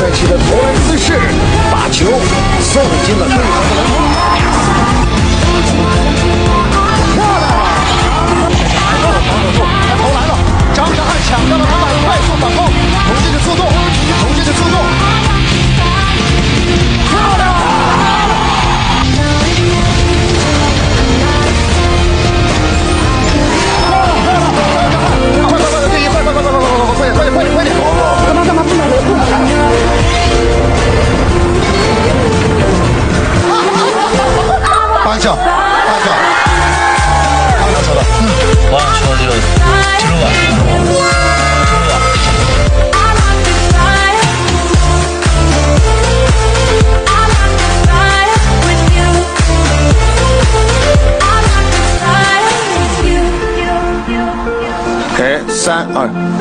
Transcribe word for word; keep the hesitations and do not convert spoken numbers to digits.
帅气的投篮姿势，把球送进了对方的篮筐。漂亮！防守住，他投篮了，张哲瀚抢到了篮板，快速反攻，投进的速度，投进的速度，漂亮！八球，八球，八球了。 我想说这个记录啊，记录啊。 给三二。